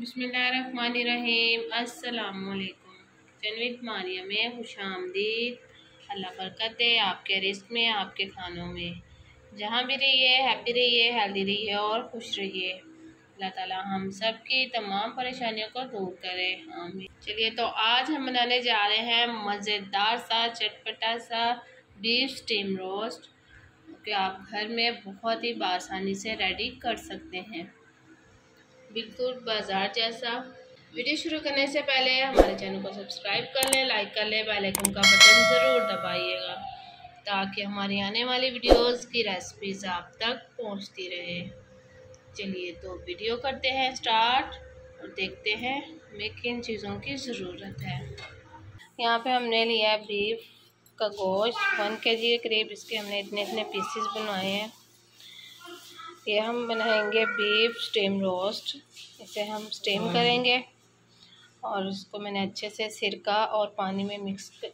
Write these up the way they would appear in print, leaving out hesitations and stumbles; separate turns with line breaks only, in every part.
बिस्मिल्लाहिर्रहमानिर्रहीम। अस्सलामुअलैकुम। Kitchen with Maria में खुशामदीद। अल्लाह बरकत दे आपके रिस्क में, आपके खानों में। जहाँ भी रहिए हैप्पी रहिए, हेल्दी रहिए और खुश रहिए। अल्लाह ताला हम सब की तमाम परेशानियों को दूर करे, आमीन। चलिए तो आज हम बनाने जा रहे हैं मज़ेदार सा चटपटा सा बीफ स्टीम रोस्ट कि आप घर में बहुत ही आसानी से रेडी कर सकते हैं, बिल्कुल बाजार जैसा। वीडियो शुरू करने से पहले हमारे चैनल को सब्सक्राइब कर लें, लाइक कर लें, बेल आइकन का बटन ज़रूर दबाइएगा ताकि हमारी आने वाली वीडियोस की रेसिपीज़ आप तक पहुंचती रहे। चलिए तो वीडियो करते हैं स्टार्ट और देखते हैं हमें किन चीज़ों की ज़रूरत है। यहाँ पे हमने लिया है बीफ का गोश्त 1 kg के करीब। इसके हमने इतने इतने पीसेस बनवाए हैं। ये हम बनाएंगे बीफ स्टीम रोस्ट। इसे हम स्टीम करेंगे और उसको मैंने अच्छे से सिरका पानी में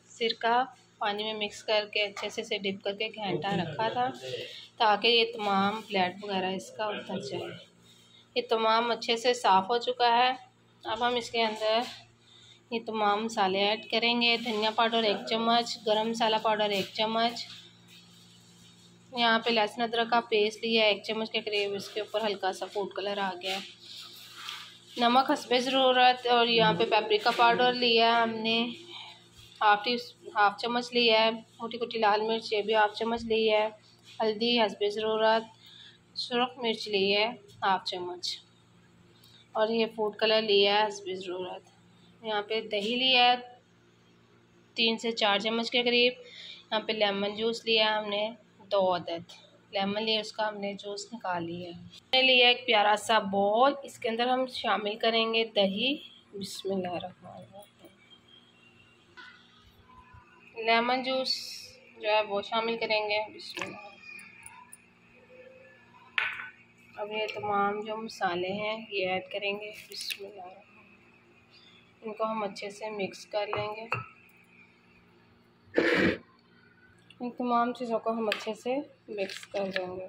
मिक्स करके अच्छे से डिप करके घंटा रखा था ताकि ये तमाम ब्लड वगैरह इसका उतर जाए। ये तमाम अच्छे से साफ़ हो चुका है। अब हम इसके अंदर ये तमाम मसाले ऐड करेंगे। धनिया पाउडर 1 चम्मच, गरम मसाला पाउडर 1 चम्मच, यहाँ पे लहसुन अदरक का पेस्ट लिया है 1 चम्मच के करीब। इसके ऊपर हल्का सा फूड कलर आ गया। नमक हस्बे ज़रूरत। और यहाँ पे पेपरिका पाउडर लिया है हमने हाफ चम्मच लिया है। मोटी कुटी लाल मिर्च ये भी हाफ चम्मच ली है। हल्दी हस्बे ज़रूरत। सुरख मिर्च ली है हाफ चम्मच। और ये फूड कलर लिया है हस्बे ज़रूरत। यहाँ पे दही लिया है 3 से 4 चम्मच के करीब। यहाँ पे लेमन जूस लिया हमने 2 अदद लेमन लिए, उसका हमने जूस निकाल लिया। हमने लिया एक प्यारा सा बॉल। इसके अंदर हम शामिल करेंगे दही। बिस्मिल्लाहिर्रहमानिर्रहीम। लेमन जूस जो है वो शामिल करेंगे। बिस्मिल्लाह। अब ये तमाम जो मसाले हैं ये ऐड करेंगे। बिस्मिल्लाह। इनको हम अच्छे से मिक्स कर लेंगे। इन तमाम चीज़ों को हम अच्छे से मिक्स कर देंगे।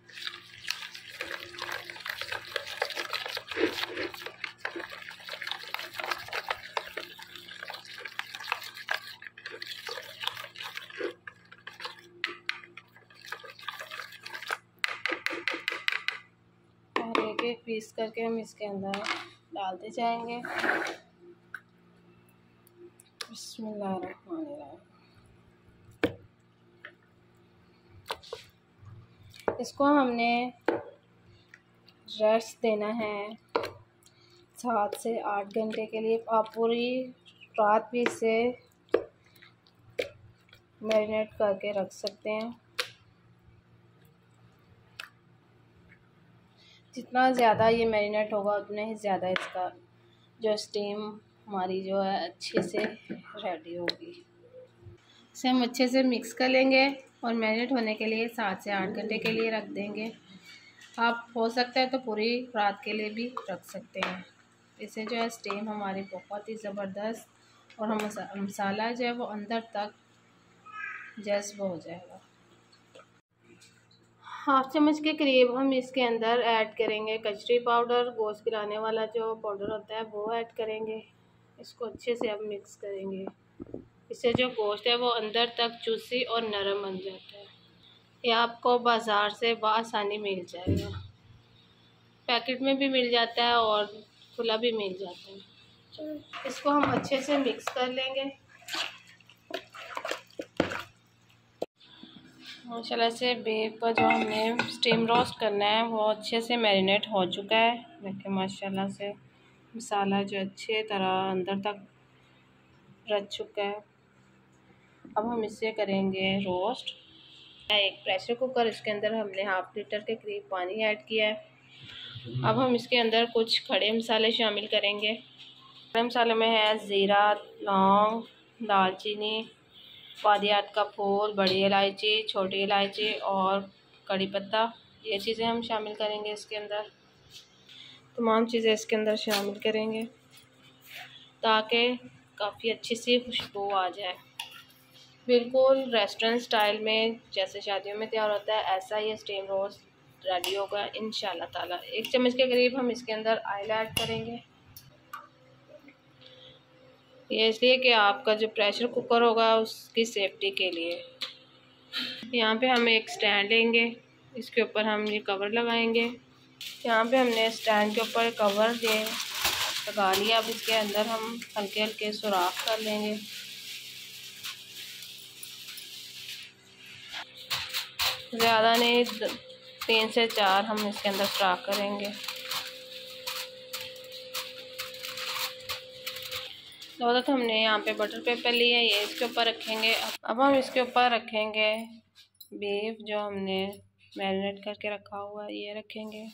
और एक एक पीस करके हम इसके अंदर डालते जाएंगे। बिस्मिल्लाहिर्रहमानिर्रहीम। इसको हमने रेस्ट देना है 7 से 8 घंटे के लिए। आप पूरी रात भी इसे मैरिनेट करके रख सकते हैं। जितना ज़्यादा ये मैरिनेट होगा उतना ही ज़्यादा इसका जो स्टीम हमारी जो है अच्छे से रेडी होगी। इसे हम अच्छे से मिक्स कर लेंगे और मैरिनेट होने के लिए 7 से 8 घंटे के लिए रख देंगे। आप हो सकता है तो पूरी रात के लिए भी रख सकते हैं। इससे जो है स्टीम हमारी बहुत ही ज़बरदस्त और हम मसाला जो है वो अंदर तक जज़्ब हो जाएगा। हाफ चम्मच के करीब हम इसके अंदर ऐड करेंगे कचरी पाउडर। गोश्त गिराने वाला जो पाउडर होता है वो ऐड करेंगे। इसको अच्छे से अब मिक्स करेंगे। इससे जो गोश्त है वो अंदर तक जूसी और नरम बन जाता है। ये आपको बाज़ार से बआसानी मिल जाएगा। पैकेट में भी मिल जाता है और खुला भी मिल जाता है। इसको हम अच्छे से मिक्स कर लेंगे। माशाल्लाह से बीफ का जो हमने स्टीम रोस्ट करना है वो अच्छे से मैरिनेट हो चुका है। देखिए माशाल्लाह से मसाला जो अच्छे तरह अंदर तक रच चुका है। अब हम इसे करेंगे रोस्ट। एक प्रेशर कुकर, इसके अंदर हमने ½ लीटर के करीब पानी ऐड किया है। अब हम इसके अंदर कुछ खड़े मसाले शामिल करेंगे। खड़े मसाले में है ज़ीरा, लौंग, दालचीनी, बादियात का फूल, बड़ी इलायची, छोटी इलायची और कड़ी पत्ता। ये चीज़ें हम शामिल करेंगे इसके अंदर। तमाम चीज़ें इसके अंदर शामिल करेंगे ताकि काफ़ी अच्छी सी खुशबू आ जाए। बिल्कुल रेस्टोरेंट स्टाइल में जैसे शादियों में तैयार होता है ऐसा ये स्टीम रोस्ट रेडी होगा इंशाल्लाह ताला। 1 चम्मच के करीब हम इसके अंदर ऑयल ऐड करेंगे। ये इसलिए कि आपका जो प्रेशर कुकर होगा उसकी सेफ्टी के लिए। यहाँ पे हम एक स्टैंड लेंगे, इसके ऊपर हम ये कवर लगाएंगे। यहाँ पे हमने स्टैंड के ऊपर कवर लगा लिया। अब इसके अंदर हम हल्के हल्के सुराख कर लेंगे। ज़्यादा नहीं, 3 से 4 हम इसके अंदर सुराख करेंगे। तो तक हमने यहाँ पे बटर पेपर लिया, ये इसके ऊपर रखेंगे। अब हम इसके ऊपर रखेंगे बीफ जो हमने मैरिनेट करके रखा हुआ है, ये रखेंगे।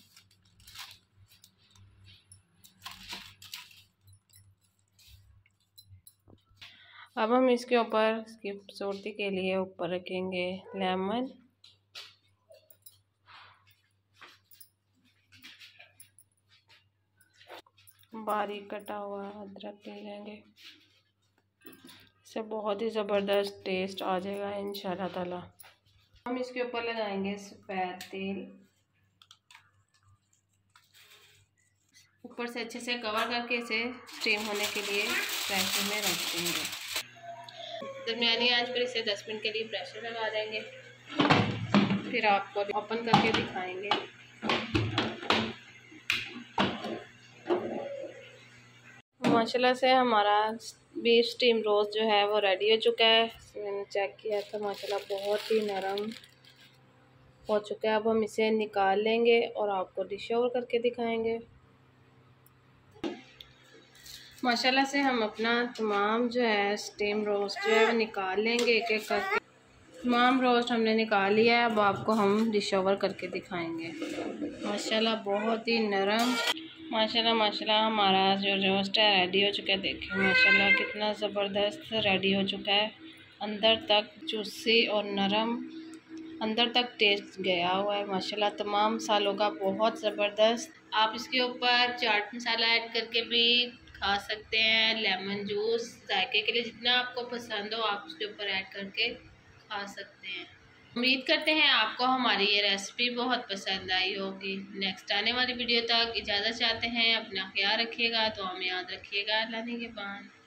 अब हम इसके ऊपर इसकी खूबसूरती के लिए ऊपर रखेंगे लेमन, बारीक कटा हुआ अदरक ले लेंगे। इससे बहुत ही ज़बरदस्त टेस्ट आ जाएगा इंशाल्लाह ताला। हम इसके ऊपर लगाएंगे सफ़ेद तेल, ऊपर से अच्छे से कवर करके इसे स्टीम होने के लिए प्रेशर में रख देंगे। दरमियानी आंच पर इसे 10 मिनट के लिए प्रेशर लगा देंगे, फिर आपको ओपन करके दिखाएंगे। माशाल्लाह से हमारा बीफ स्टीम रोस्ट जो है वो रेडी हो चुका है। मैंने चेक किया था, माशाल्लाह बहुत ही नरम हो चुका है। अब हम इसे निकाल लेंगे और आपको डिश ओवर करके दिखाएंगे। माशाल्लाह से हम अपना तमाम जो है स्टीम रोस्ट जो है वो निकाल लेंगे एक एक करके। तमाम रोस्ट हमने निकाल लिया है। अब आपको हम डिश ओवर करके दिखाएंगे। माशाल्लाह बहुत ही नरम, माशाल्लाह हमारा जो रोस्ट है रेडी हो चुका है। देखिए माशाल्लाह कितना ज़बरदस्त रेडी हो चुका है। अंदर तक जूसी और नरम, अंदर तक टेस्ट गया हुआ है माशाल्लाह। तमाम मसालों का बहुत ज़बरदस्त। आप इसके ऊपर चाट मसाला ऐड करके भी खा सकते हैं, लेमन जूस जायके के लिए जितना आपको पसंद हो आप उसके ऊपर ऐड करके खा सकते हैं। उम्मीद करते हैं आपको हमारी ये रेसिपी बहुत पसंद आई होगी। नेक्स्ट आने वाली वीडियो तक इजाज़त चाहते हैं। अपना ख्याल रखिएगा, तो हमें याद रखिएगा। अल्लाह निगहबान।